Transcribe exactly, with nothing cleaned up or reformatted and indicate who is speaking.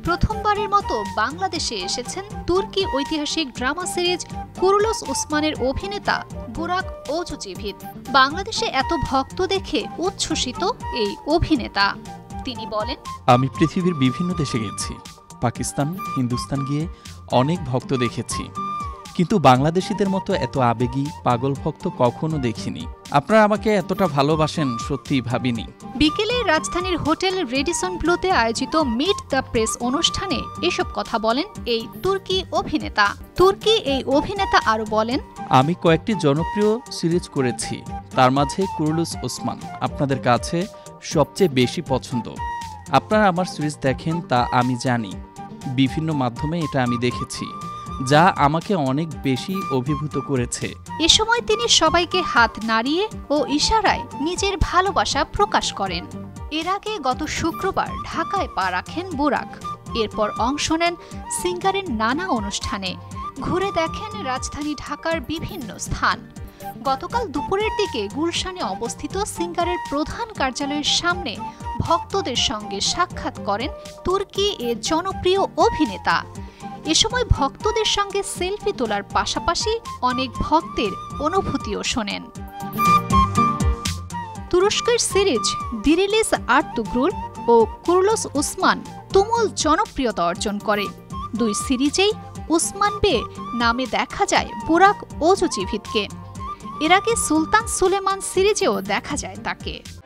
Speaker 1: প্রথমবারের মতো বাংলাদেশে এসেছেন তুর্কি ঐতিহাসিক ড্রামা সিরিজ কুরুলুস ওসমানের অভিনেতা বুরাক ওজুচিভিত। বাংলাদেশে এত ভক্ত দেখে উচ্ছ্বসিত এই অভিনেতা। তিনি বলেন,
Speaker 2: আমি পৃথিবীর বিভিন্ন দেশে গেছি, পাকিস্তান, হিন্দুস্তান গিয়ে অনেক ভক্ত দেখেছি, কিন্তু বাংলাদেশিদের মতো এত আবেগী পাগল ভক্ত কখনো দেখিনি। আপনারা আমাকে এতটা ভালোবাসেন সত্যিই ভাবিনি।
Speaker 1: বিকেলে রাজধানীর হোটেল রেডিসন ব্লুতে আয়োজিত মিট দ্য প্রেস অনুষ্ঠানে এসব কথা বলেন এই তুর্কি অভিনেতা। তুর্কি এই অভিনেতা আরো বলেন,
Speaker 2: আমি কয়েকটি জনপ্রিয় সিরিজ করেছি, তার মাঝে কুরুলুস ওসমান আপনাদের কাছে সবচেয়ে বেশি পছন্দ। আপনারা আমার সিরিজ দেখেন তা আমি জানি, বিভিন্ন মাধ্যমে এটা আমি দেখেছি, যা আমাকে অনেক বেশি অভিভূত করেছে।
Speaker 1: এ সময় তিনি সবাইকে হাত নাড়িয়ে ও ইশারায় নিজের ভালোবাসা প্রকাশ করেন। এর আগে গত শুক্রবার ঢাকায় পা রাখেন বুরাক। এরপর অংশ নেন সিঙ্গারের নানা অনুষ্ঠানে, ঘুরে দেখেন রাজধানী ঢাকার বিভিন্ন স্থান। গতকাল দুপুরের দিকে গুলশানে অবস্থিত সিঙ্গারের প্রধান কার্যালয়ের সামনে ভক্তদের সঙ্গে সাক্ষাৎ করেন তুর্কি এ জনপ্রিয় অভিনেতা। এ সময় ভক্তদের সঙ্গে সেলফি তোলার পাশাপাশি অনেক ভক্তের অনুভূতিও শোনেন। তুরস্কের সিরিজ দিরিলিস আর্তুগ্রুল ও কুরুলুস ওসমান তুমুল জনপ্রিয়তা অর্জন করে। দুই সিরিজেই ওসমান বে নামে দেখা যায় বুরাক ওজুচিভিতকে। এর আগে সুলতান সুলেমান সিরিজেও দেখা যায় তাকে।